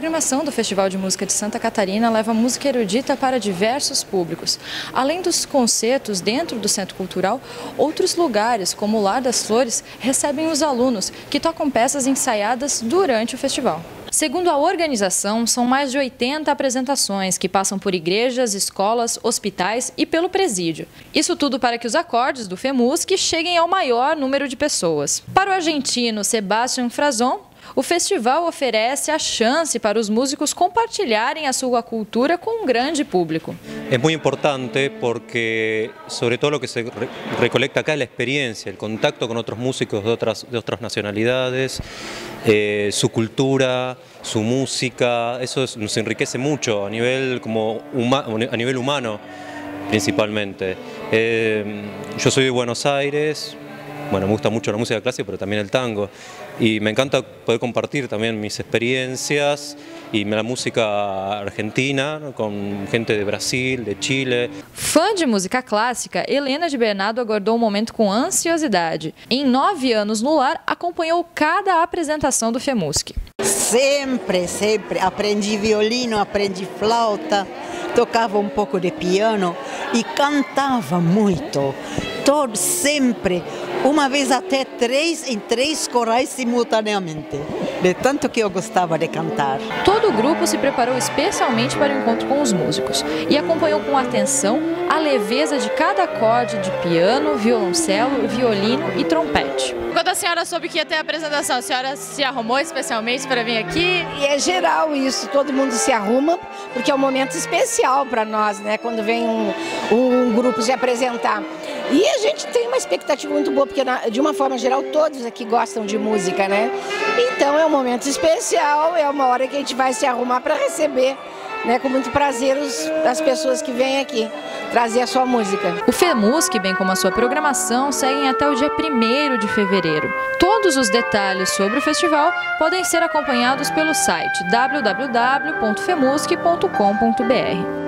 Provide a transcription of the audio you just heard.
programação do Festival de Música de Santa Catarina leva música erudita para diversos públicos. Além dos concertos dentro do Centro Cultural, outros lugares, como o Lar das Flores, recebem os alunos que tocam peças ensaiadas durante o festival. Segundo a organização, são mais de 80 apresentações que passam por igrejas, escolas, hospitais e pelo presídio. Isso tudo para que os acordes do FEMUSC cheguem ao maior número de pessoas. Para o argentino Sebastián Frazón, o festival oferece a chance para os músicos compartilharem a sua cultura com um grande público. Es muy importante porque sobre todo lo que se recolecta acá es la experiencia, el contacto con otros músicos de otras nacionalidades, su cultura, su música, eso nos enriquece mucho a nivel humano principalmente. Yo soy de Buenos Aires. Bueno, me gusta mucho la música clásica, pero también el tango. Y me encanta poder compartir también mis experiencias y la música argentina con gente de Brasil, de Chile. Fã de música clássica, Helena de Bernardo aguardou o momento com ansiosidade. Em 9 anos no lar, acompanhou cada apresentação do FEMUSC. Sempre. Aprendi violino, aprendi flauta, tocava um pouco de piano e cantava muito. Sempre. Uma vez até em três corais simultaneamente, de tanto que eu gostava de cantar. Todo o grupo se preparou especialmente para o encontro com os músicos e acompanhou com atenção a leveza de cada acorde de piano, violoncelo, violino e trompete. Quando a senhora soube que ia ter a apresentação, a senhora se arrumou especialmente para vir aqui? E é geral isso, todo mundo se arruma, porque é um momento especial para nós, né? Quando vem um grupo se apresentar. E a gente tem uma expectativa muito boa, porque de uma forma geral todos aqui gostam de música, né? Então é um momento especial, é uma hora que a gente vai se arrumar para receber, né, com muito prazer as pessoas que vêm aqui trazer a sua música. O FEMUSC, bem como a sua programação, seguem até o dia 1º de fevereiro. Todos os detalhes sobre o festival podem ser acompanhados pelo site www.femusc.com.br.